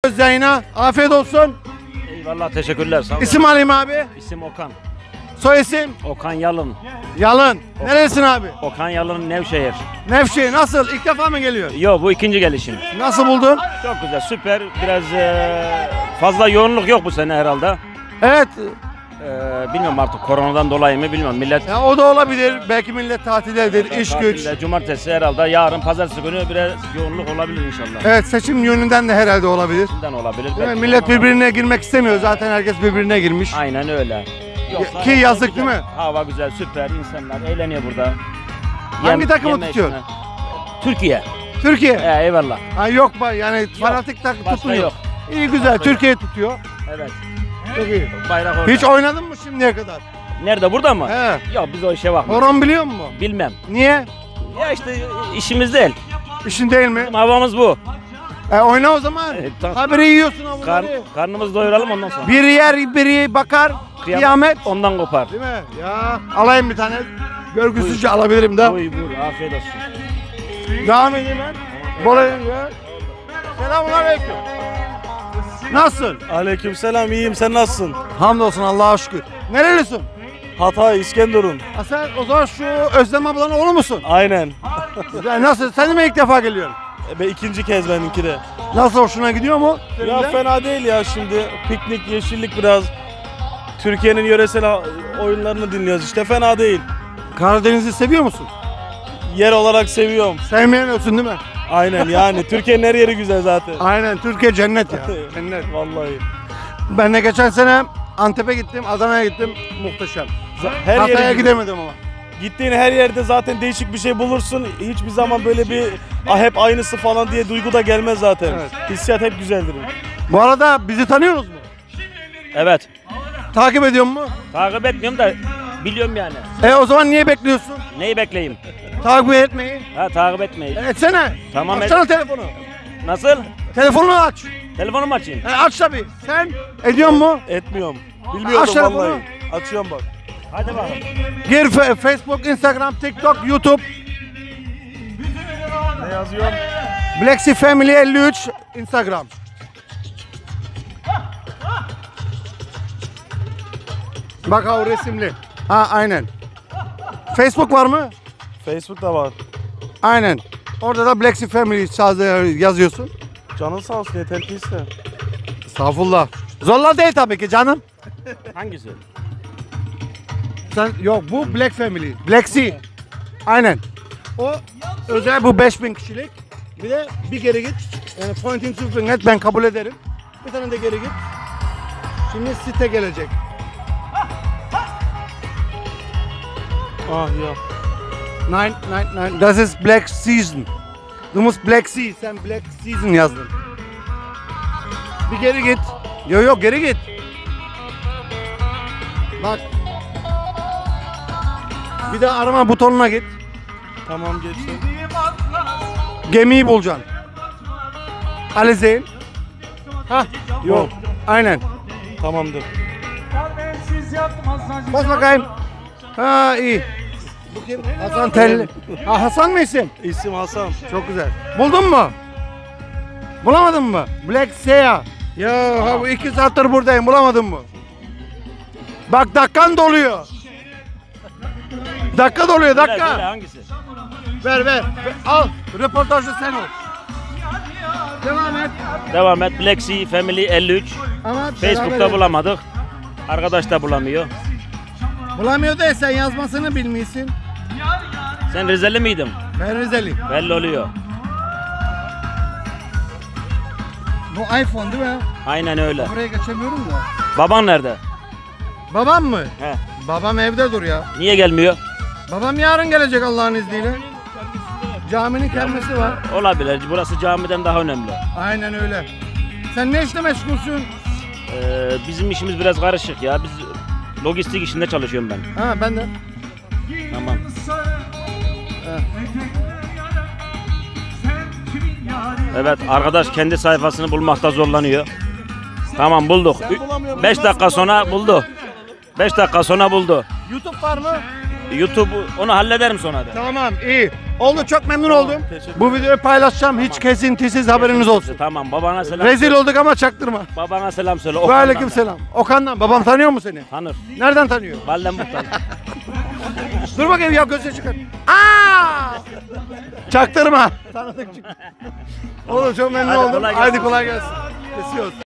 Yayına afiyet olsun. Eyvallah, teşekkürler. Sağ olun. İsim alayım abi. İsim Okan. Soy isim? Okan Yalın. Yalın. Neresin abi? Okan Yalın, Nevşehir. Nevşehir nasıl? İlk defa mı geliyor? Yo, bu ikinci gelişim. Nasıl buldun? Çok güzel, süper. Biraz fazla yoğunluk yok bu sene herhalde. Evet. Bilmiyorum artık koronadan dolayı mı bilmiyorum. Millet Ya o da olabilir. Belki millet tatildedir, iş güç. tatilde, cumartesi herhalde, yarın pazartesi günü biraz yoğunluk olabilir inşallah. Evet, seçim yönünden de herhalde olabilir. Bundan olabilir. Değil mi? Belki Millet korona- birbirine girmek istemiyor. Zaten herkes birbirine girmiş. Aynen öyle. Yoksa Ki hava yazık güzel. değil mi? Hava güzel, süper. İnsanlar eğleniyor burada. Hangi takımı yeme tutuyorsun? içme. Türkiye. Türkiye. Eyvallah. Ha, yok yani fanatik takım başka tutmuyor. yok. İyi güzel. Türkiye tutuyor. Evet. Çok iyi. Bayrak orada. Hiç oynadın mı şimdiye kadar? Nerede, burada mı? He. Yok, biz o işe bakmıyoruz. Horon biliyor musun? Bilmem. Niye? Ya işte işimiz değil. İşin değil mi? Bizim havamız bu. Oyna o zaman. Haberi yiyorsun avları. Karnımızı doyuralım ondan sonra. Biri yer, biri bakar. Kıyamet. Ondan kopar. Değil mi? Ya alayım bir tane. Görgüsüzce alabilirim de. Buyur buyur, afiyet olsun. Devam edeyim ben. Bolayım ya. Selamünaleyküm. Nasılsın? Aleykümselam, iyiyim, sen nasılsın? Hamdolsun Allah'a şükür. Nerelisin? Hatay, İskenderun. Sen o zaman şu Özlem ablanın oğlu musun? Aynen. Güzel. Nasıl? Sen de mi ilk defa geliyorsun? İkinci kez benimki de. Nasıl, hoşuna gidiyor mu? Ya fena değil ya şimdi. Piknik, yeşillik biraz. Türkiye'nin yöresel oyunlarını dinliyoruz işte, fena değil. Karadeniz'i seviyor musun? Yer olarak seviyorum. Sevmeyen ölsün değil mi? Aynen yani Türkiye'nin her yeri güzel zaten. Aynen, Türkiye cennet ya. Cennet. Vallahi. Ben de geçen sene Antep'e gittim, Adana'ya gittim. Muhteşem. Her Hatay'a yere gidemedim ama. Gittiğin her yerde zaten değişik bir şey bulursun. Hiçbir zaman böyle bir hep aynısı falan diye duygu da gelmez zaten. Evet. Hissiyat hep güzeldir. Bu arada bizi tanıyorsunuz mu? Evet. Takip ediyor mu? Takip etmiyorum da biliyorum yani. O zaman niye bekliyorsun? Neyi bekleyeyim? Takip etmeyi. Ha, takip etmeyi. Etsene. Tamam, Açsana telefonu. Nasıl? Telefonunu aç. Telefonumu açayım. Aç tabii. Sen ediyor mu? Etmiyorum. Aç Bilmiyordum telefonu. vallahi. Açıyorum bak. Hadi bakalım. Gir Facebook, Instagram, TikTok, YouTube. Ne yazıyorum? Black Sea Family 53 Instagram. Bak ha, o resimli. Ha, aynen. Facebook var mı? Facebook'ta var. Aynen. Orada da Black Sea Family yazıyorsun. Canın sağ olsun, yeter ki iste. Estağfurullah. Zorla değil tabii ki canım. Hangisi? Sen yok, bu Black Family. Black Sea. Aynen. O özel, bu 5000 kişilik. Bir de bir geri git. Yani pointing to finger, ben kabul ederim. Bir tane de geri git. Şimdi site gelecek. Ah ya. 999. Das ist Black Season. Du musst Black Sea. Sen Black Season yazdın. Bir geri git. Yok geri git. Bak. Bir de arama butonuna git. Tamam, geçtim. Gemiyi bulacaksın. Ali Zeyn. Hah. Yok. Aynen. Tamamdır. Bas bakayım. Ha, iyi. Bu kim? Hasan Telli. Ha, Hasan mı isim? İsim Hasan. Çok güzel. Buldun mu? Bulamadın mı? Black Sea. Ya ha, bu 2 saattir buradayım. Bulamadın mı? Bak, dakikan doluyor. Dakika doluyor, Söyle, dakika. hangisi? Ver. Al. Röportajda sen ol. Devam et. Devam et. Black Sea Family 53. Ama Facebook'ta bulamadık. Arkadaş da bulamıyor. Bulamıyor da sen yazmasını bilmiyorsun. Sen Rizeli miydin? Ben Rizeli. Belli oluyor. Bu iPhone değil mi? Aynen öyle. Buraya geçemiyorum da. Baban nerede? Babam mı? He. Babam evde dur ya. Niye gelmiyor? Babam yarın gelecek Allah'ın izniyle. Caminin kermesi var. Olabilir. Burası camiden daha önemli. Aynen öyle. Sen ne işle meşgulsün? Bizim işimiz biraz karışık ya. Biz lojistik işinde çalışıyorum ben. Ha, ben de. Tamam. Evet, arkadaş kendi sayfasını bulmakta zorlanıyor. Tamam, bulduk. 5 dakika sonra buldu. 5 dakika sonra buldu. YouTube var mı? YouTube onu hallederim sonra da. Tamam, iyi. Oldu, çok memnun oldum. teşekkür Bu videoyu paylaşacağım. Hiç kesintisiz haberiniz olsun. Tamam, babana selam. Rezil olduk ama çaktırma. Babana selam söyle. Ve Okan'dan aleyküm da. selam. Okan'dan. Babam tanıyor mu seni? Tanır. Nereden tanıyor? Validen muhtar. Dur bakayım ya, gözü çıkar. Aa! Çaktırma. Tanıdık çıktı. Oğlum çok memnun Hadi oldum. kolay gelsin. Haydi kolay gelsin. Kesiyoruz.